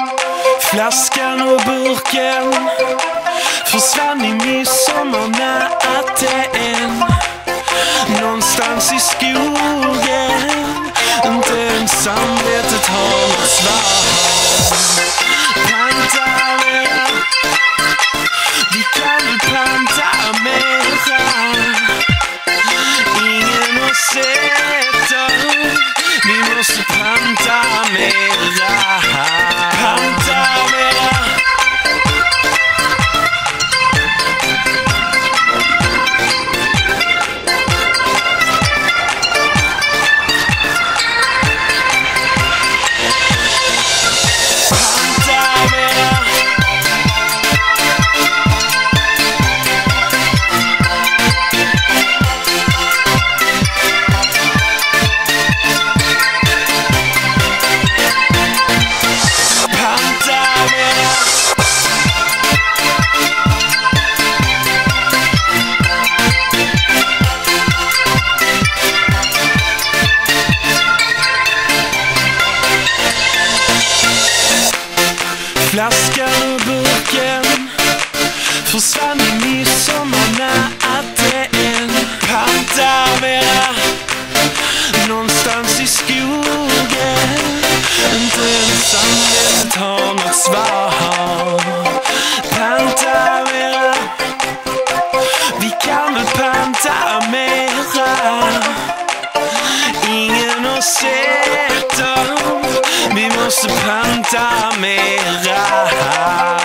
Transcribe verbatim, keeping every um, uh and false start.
Flaskan och burken försvann i midsommarnatten. Någonstans i skogen, inte ens samvetet har något svar. Panta mera, vi kan väl panta mera. Ingen har sett dem, vi måste panta mera. Panta mera. Flaskan och burken försvann i midsommarnatten. Panta mera, någonstans i skogen, inte ens samvetet har något svar. Panta mera, vi kan väl panta mera. Ingen har sett dem, vi måste panta mera.